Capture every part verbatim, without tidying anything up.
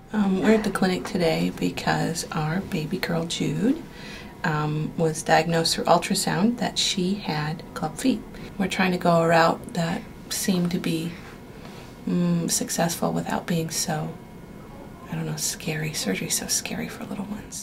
Um, we're at the clinic today because our baby girl Jude um, was diagnosed through ultrasound that she had club feet. We're trying to go a route that seemed to be um, successful without being so, I don't know, scary. Surgery's so scary for little ones.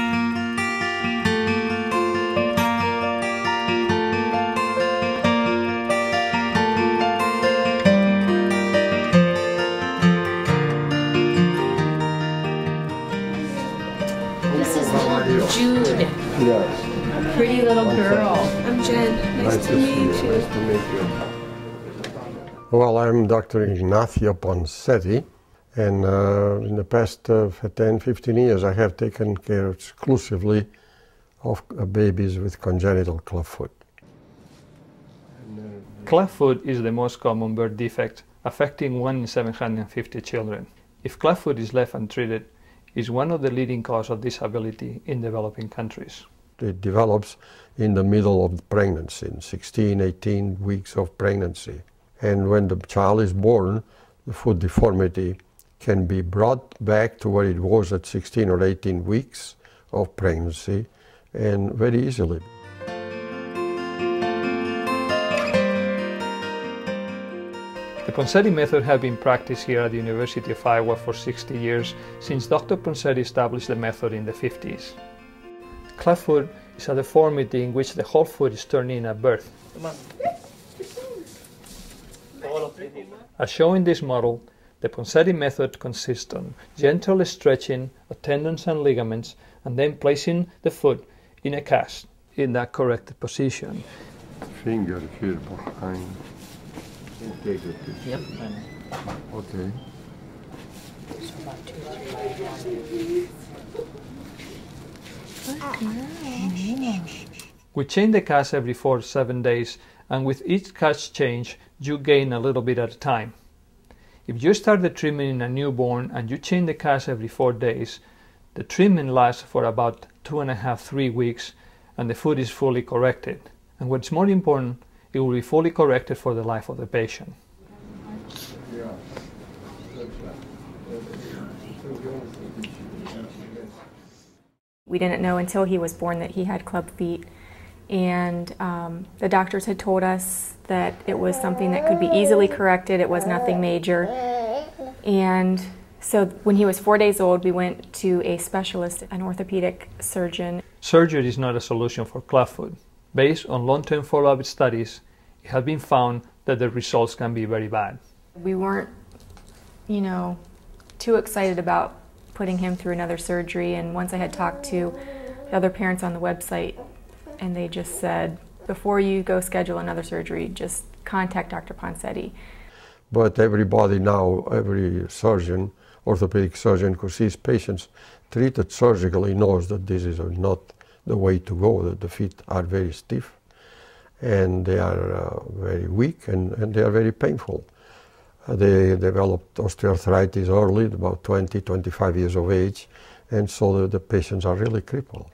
Jude. Yes. Pretty little girl. I'm Jen. Nice, nice to, to meet you. you. Nice to meet you. Well, I'm Doctor Ignacio Ponseti, and uh, in the past uh, ten, fifteen years I have taken care exclusively of uh, babies with congenital clubfoot. Clubfoot is the most common birth defect, affecting one in seven hundred fifty children. If clubfoot is left untreated, is one of the leading causes of disability in developing countries. It develops in the middle of pregnancy, in sixteen, eighteen weeks of pregnancy. And when the child is born, the foot deformity can be brought back to where it was at sixteen or eighteen weeks of pregnancy, and very easily. The Ponseti Method has been practiced here at the University of Iowa for sixty years, since Doctor Ponseti established the method in the fifties. Clubfoot is a deformity in which the whole foot is turned in at birth. As shown in this model, the Ponseti Method consists on gentle stretching of tendons and ligaments and then placing the foot in a cast in that correct position. Finger here behind. Take it. Yep. Okay. We change the cast every four to seven days, and with each cast change, you gain a little bit at a time. If you start the treatment in a newborn and you change the cast every four days, the treatment lasts for about two and a half, three weeks, and the foot is fully corrected. And what's more important, it will be fully corrected for the life of the patient. We didn't know until he was born that he had club feet, and um, the doctors had told us that it was something that could be easily corrected. It was nothing major. And so when he was four days old, we went to a specialist, an orthopedic surgeon. Surgery is not a solution for clubfoot. Based on long-term follow-up studies, it has been found that the results can be very bad. We weren't, you know, too excited about putting him through another surgery, and once I had talked to the other parents on the website, and they just said, before you go schedule another surgery, just contact Doctor Ponseti. But everybody now, every surgeon, orthopedic surgeon who sees patients treated surgically knows that this is not the way to go, that the feet are very stiff and they are uh, very weak and, and they are very painful. Uh, they developed osteoarthritis early, about twenty, twenty-five years of age, and so the, the patients are really crippled.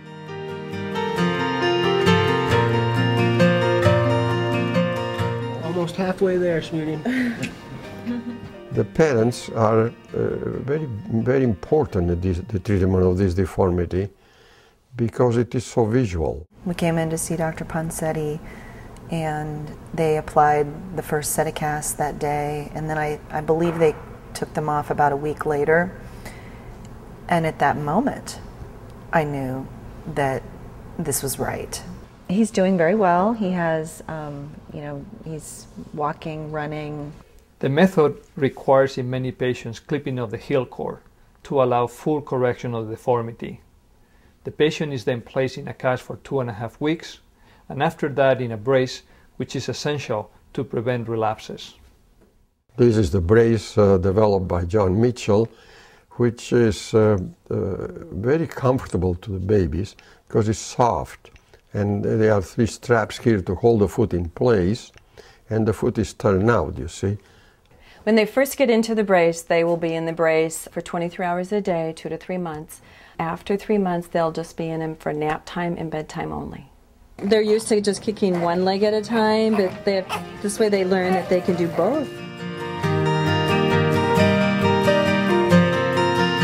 Almost halfway there, sweetie. The parents are uh, very, very important in this, the treatment of this deformity because it is so visual. We came in to see Doctor Ponseti, and they applied the first set of casts that day, and then I, I believe they took them off about a week later. And at that moment, I knew that this was right. He's doing very well. He has, um, you know, he's walking, running. The method requires in many patients clipping of the heel cord to allow full correction of the deformity. The patient is then placed in a cast for two and a half weeks, and after that in a brace, which is essential to prevent relapses. This is the brace uh, developed by John Mitchell, which is uh, uh, very comfortable to the babies because it's soft. And there are three straps here to hold the foot in place, and the foot is turned out, you see. When they first get into the brace, they will be in the brace for twenty-three hours a day, two to three months. After three months, they'll just be in them for nap time and bedtime only. They're used to just kicking one leg at a time, but they have, this way they learn that they can do both.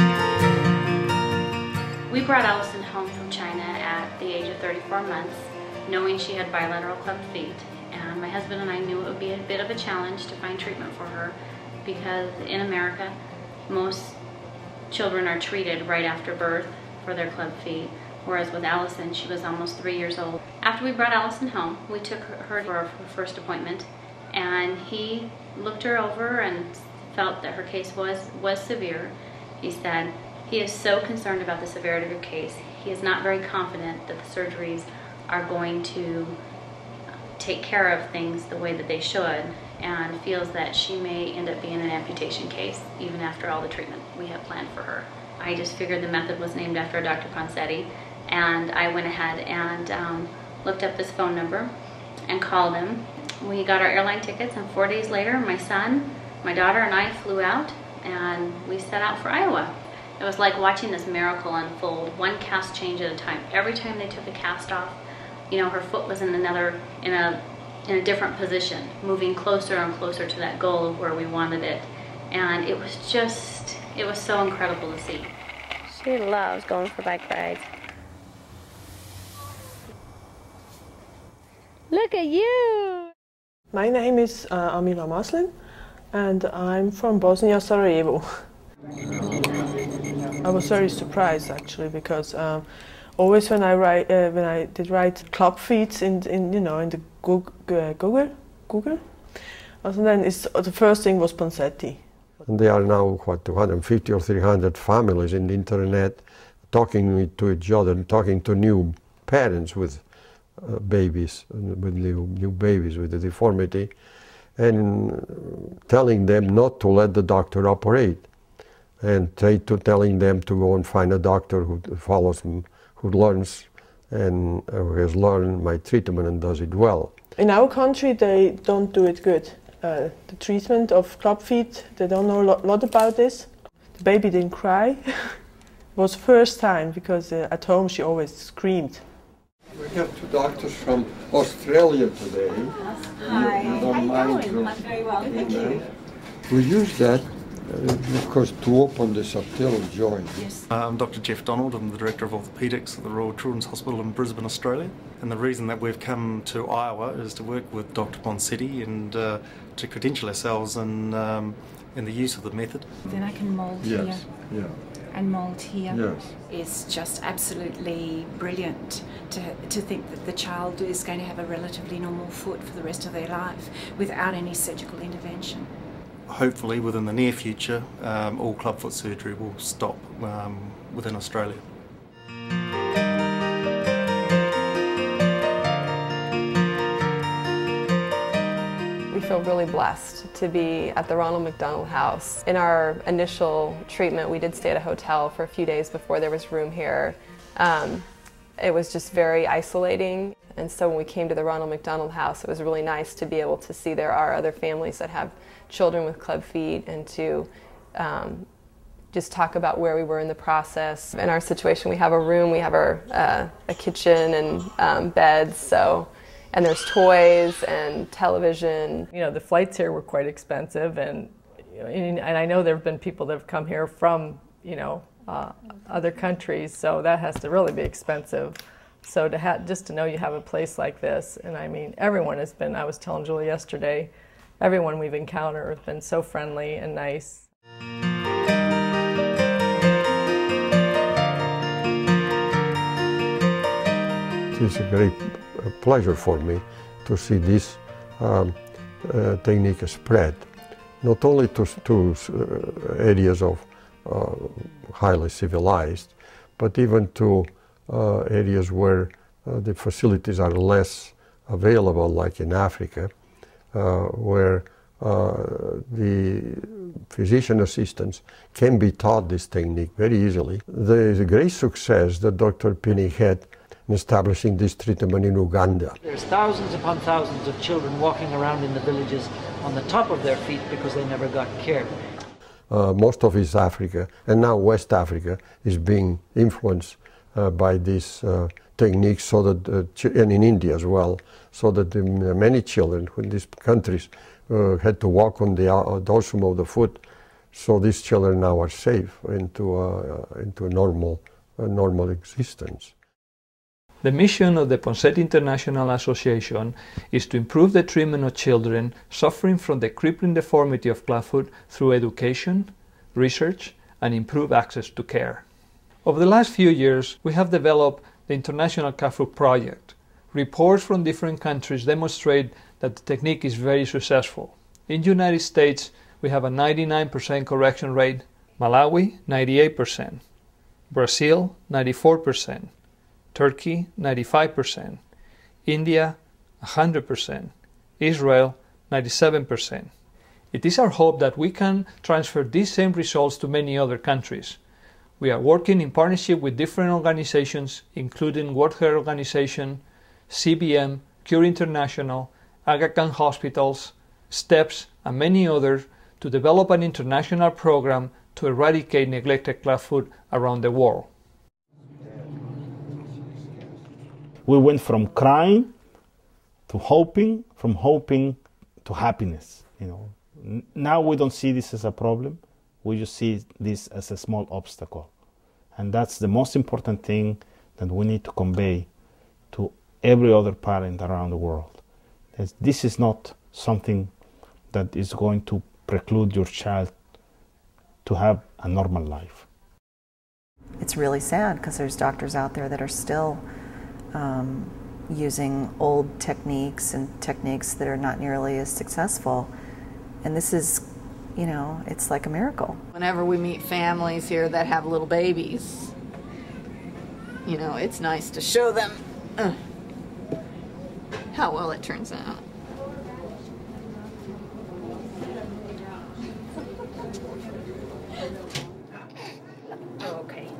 four months, knowing she had bilateral clubbed feet. And my husband and I knew it would be a bit of a challenge to find treatment for her, because in America, most children are treated right after birth for their clubbed feet, whereas with Allison, she was almost three years old. After we brought Allison home, we took her for our first appointment, and he looked her over and felt that her case was, was severe. He said he is so concerned about the severity of her case, he is not very confident that the surgeries are going to take care of things the way that they should, and feels that she may end up being an amputation case even after all the treatment we have planned for her. I just figured the method was named after Doctor Ponseti, and I went ahead and um, looked up his phone number and called him. We got our airline tickets, and four days later my son, my daughter, and I flew out, and we set out for Iowa. It was like watching this miracle unfold, one cast change at a time. Every time they took a cast off, you know, her foot was in another, in a, in a different position, moving closer and closer to that goal of where we wanted it. And it was just, it was so incredible to see. She loves going for bike rides. Look at you! My name is uh, Amira Maslin, and I'm from Bosnia, Sarajevo. I was very surprised actually, because um, always when I write, uh, when I did write club feet in, in you know, in the Google, uh, Google, Google, and then it's, the first thing was Ponseti. And there are now what two hundred fifty or three hundred families in the internet talking to each other, and talking to new parents with uh, babies, with new, new babies with a deformity, and telling them not to let the doctor operate, and try to telling them to go and find a doctor who follows them, who learns and uh, who has learned my treatment and does it well. In our country, they don't do it good. Uh, the treatment of club feet, they don't know a lot, lot about this. The baby didn't cry. It was first time, because uh, at home she always screamed. We have two doctors from Australia today. Hi, you, you don't how mind you doing? I'm very well, thank you. We use that, uh, of course, to open the subtitled joint. Yes. Uh, I'm Doctor Jeff Donald. I'm the Director of Orthopaedics at the Royal Children's Hospital in Brisbane, Australia. And the reason that we've come to Iowa is to work with Doctor Ponseti and uh, to credential ourselves in, um, in the use of the method. Then I can mould Yes, here. yeah. And mould here. Yes. It's just absolutely brilliant to, to think that the child is going to have a relatively normal foot for the rest of their life without any surgical intervention. Hopefully within the near future, um, all clubfoot surgery will stop um, within Australia. We feel really blessed to be at the Ronald McDonald house. In our initial treatment, we did stay at a hotel for a few days before there was room here. Um, it was just very isolating, and so when we came to the Ronald McDonald house, it was really nice to be able to see there are other families that have children with club feet, and to um, just talk about where we were in the process. In our situation, we have a room, we have our, uh, a kitchen and um, beds, so. And there's toys and television. You know, the flights here were quite expensive, and you know, and, and I know there have been people that have come here from, you know, uh, other countries, so that has to really be expensive. So to have, just to know you have a place like this, and I mean, everyone has been, I was telling Julie yesterday, everyone we've encountered has been so friendly and nice. It's a great pleasure for me to see this um, uh, technique spread, not only to, to uh, areas of uh, highly civilized, but even to uh, areas where uh, the facilities are less available, like in Africa, uh, where uh, the physician assistants can be taught this technique very easily. There is a great success that Doctor Penny had in establishing this treatment in Uganda. There's thousands upon thousands of children walking around in the villages on the top of their feet because they never got care. Uh, most of East Africa, and now West Africa, is being influenced uh, by this uh, technique, so that, uh, and in India as well, so that the, many children in these countries uh, had to walk on the uh, dorsum of the foot. So these children now are safe into, uh, into a normal, a normal existence. The mission of the Ponseti International Association is to improve the treatment of children suffering from the crippling deformity of clubfoot through education, research, and improved access to care. Over the last few years, we have developed the International Clubfoot Project. Reports from different countries demonstrate that the technique is very successful. In the United States, we have a ninety-nine percent correction rate, Malawi, ninety-eight percent, Brazil, ninety-four percent, Turkey, ninety-five percent, India, one hundred percent, Israel, ninety-seven percent. It is our hope that we can transfer these same results to many other countries. We are working in partnership with different organizations, including World Health Organization, C B M, Cure International, Aga Khan Hospitals, STEPS, and many others to develop an international program to eradicate neglected clubfoot around the world. We went from crying to hoping, from hoping to happiness. You know, now we don't see this as a problem. We just see this as a small obstacle, and that's the most important thing that we need to convey to every other parent around the world. This is not something that is going to preclude your child to have a normal life. It's really sad because there's doctors out there that are still um, using old techniques and techniques that are not nearly as successful. And this is, you know, it's like a miracle. Whenever we meet families here that have little babies, you know, it's nice to show them uh, how well it turns out. Okay.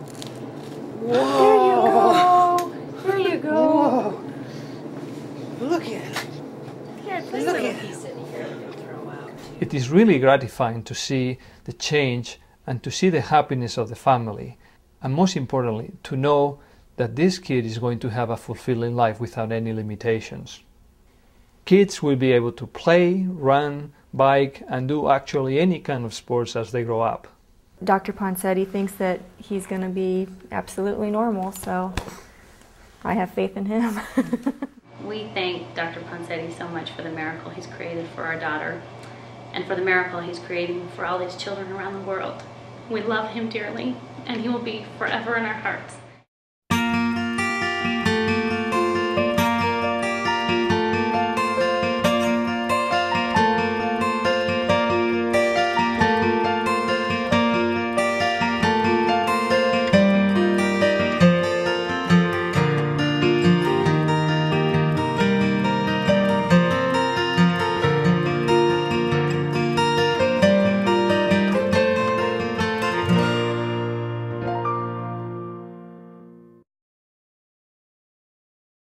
Whoa. There you go. There you go. Whoa. Look at it. Here, put a little piece in here. Throw out. It is really gratifying to see the change and to see the happiness of the family, and most importantly, to know that this kid is going to have a fulfilling life without any limitations. Kids will be able to play, run, bike, and do actually any kind of sports as they grow up. Doctor Ponseti thinks that he's going to be absolutely normal, so I have faith in him. We thank Doctor Ponseti so much for the miracle he's created for our daughter and for the miracle he's creating for all these children around the world. We love him dearly, and he will be forever in our hearts.